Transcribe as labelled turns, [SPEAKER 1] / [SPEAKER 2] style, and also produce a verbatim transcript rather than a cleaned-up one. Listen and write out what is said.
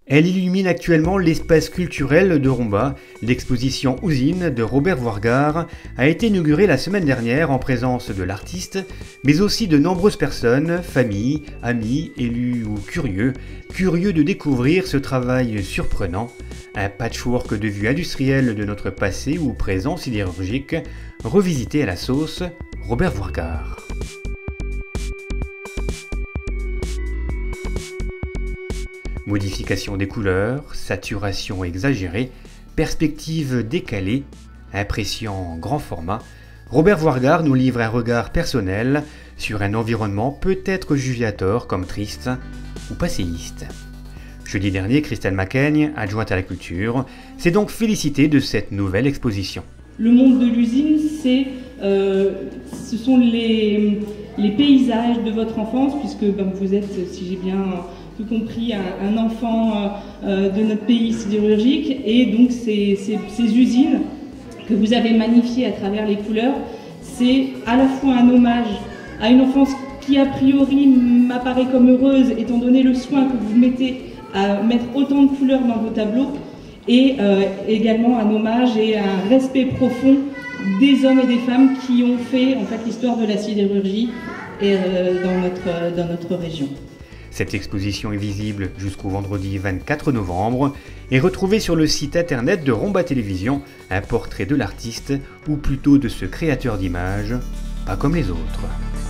[SPEAKER 1] Elle illumine actuellement l'espace culturel de Romba. L'exposition Usine de Robert Voirgard a été inaugurée la semaine dernière en présence de l'artiste, mais aussi de nombreuses personnes, familles, amis, élus ou curieux, curieux de découvrir ce travail surprenant, un patchwork de vues industrielles de notre passé ou présent sidérurgique, revisité à la sauce Robert Voirgard. Modification des couleurs, saturation exagérée, perspective décalée, impression en grand format, Robert Voirgard nous livre un regard personnel sur un environnement peut-être jugé à tort comme triste ou passéiste. Jeudi dernier, Christelle Macaigne, adjointe à la culture, s'est donc félicitée de cette nouvelle exposition.
[SPEAKER 2] Le monde de l'usine, c'est, euh, ce sont les, les paysages de votre enfance, puisque ben, vous êtes, si j'ai bien tout compris, un, un enfant euh, de notre pays sidérurgique, et donc ces, ces, ces usines que vous avez magnifiées à travers les couleurs, c'est à la fois un hommage à une enfance qui a priori m'apparaît comme heureuse, étant donné le soin que vous mettez à mettre autant de couleurs dans vos tableaux, et euh, également un hommage et un respect profond des hommes et des femmes qui ont fait en fait l'histoire de la sidérurgie et, euh, dans, notre, dans notre région.
[SPEAKER 1] Cette exposition est visible jusqu'au vendredi vingt-quatre novembre et retrouvée sur le site internet de Romba Télévision, un portrait de l'artiste, ou plutôt de ce créateur d'images, pas comme les autres.